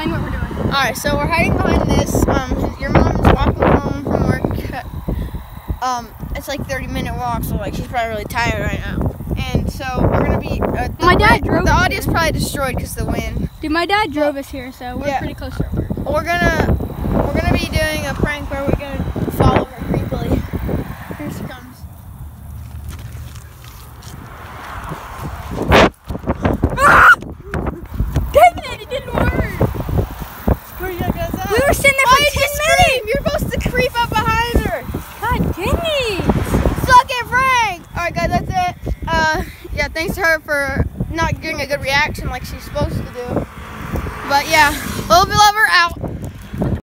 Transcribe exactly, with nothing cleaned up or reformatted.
explain what we're doing. All right, so we're hiding behind this. Um, your mom is walking home from work. Um, it's like thirty minute walk, so like she's probably really tired right now. And so we're gonna be. Uh, the my dad wind, drove. The us audio's here. probably destroyed because of the wind. Dude, my dad drove us here, so we're Yeah. pretty close to our work. We're gonna we're gonna be doing a prank where we're gonna follow her creepily. Here she comes. Ah! Dang it! It didn't work. Hurry up, guys, up. We were sitting there Why for did you ten minutes. scream? You're supposed to creep up behind her. God dang it! Suck it, Frank! Alright guys, that's it. Uh, yeah, thanks to her for not getting a good reaction like she's supposed to do. But yeah, love you, lover, out.